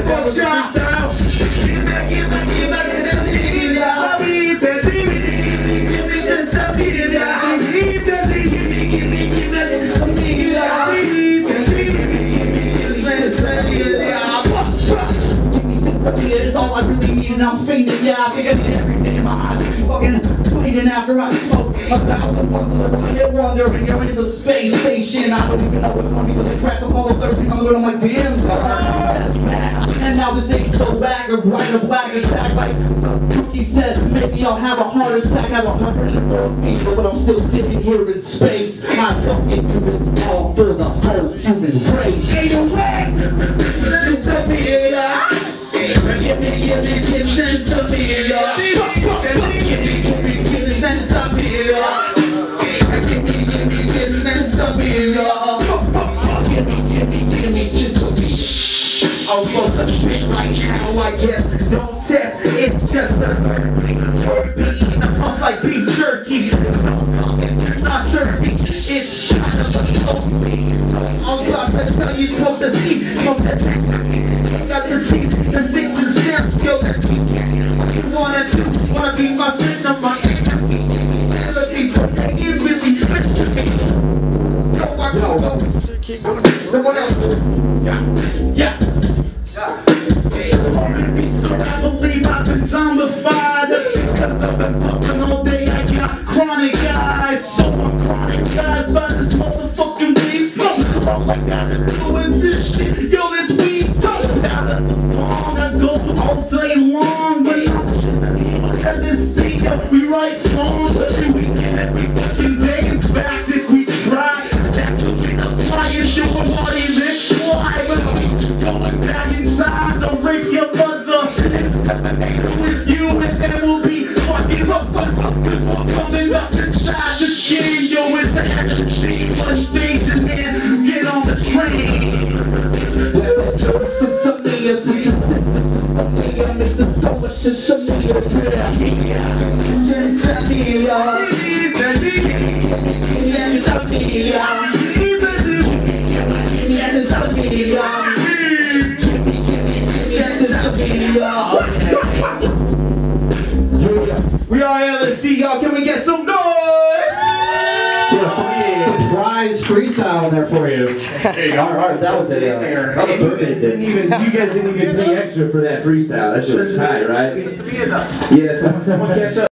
It's all I really need and I'm fainting. Yeah, I think I need everything in my eyes. Fucking bleeding after I smoke 1,000 months of the planet wandering. You're into the space station. I don't even know what's funny because the cracks of all 13 on the road. I'm like, damn, son. And now this ain't so bad or white or black attack. Like Cookie said, maybe I'll have a heart attack. I have 104 people, but I'm still sitting here in space. I fucking do this all for the whole human race. Ain't no way. Give me sense of me, y'all. Give me sense of me, y'all. Give me sense of me, y'all. Give me sense of me. I'm supposed to spit right now, I guess. Don't test, it's just a pump like beef jerky. Not jerky, it's kind of a soapy. I'm about to tell you, supposed to see. Got the teeth, the sticks and stems, yo. You wanna be my friend of my enemy. It really someone else. Yeah. I believe I've been zombified because I've been fucking all day. I got chronic eyes, so I'm chronic guys by this motherfucking weed smoke. All I gotta do is this shit, yo, this weed dope. Out of the song, I go all day long, but at this thing, we write songs every weekend, every fucking day. In fact, if we try, that's what we apply. You're doing what is it? Why? But I'm going back inside to rape your mother and separate with you, and then we'll be fucking motherfuckers coming up inside the game. Yo, it's the end of the scene. One station is get on the train. It's so much sense of me. Sense of me, y'all. Sense of me, y'all. Sense of me, y'all. We are LSD, y'all. Can we get some noise? Surprise freestyle there for you. There you go. All right, that was it. You guys didn't even pay extra for that freestyle. That shit was tight, right? Yeah, someone catch up.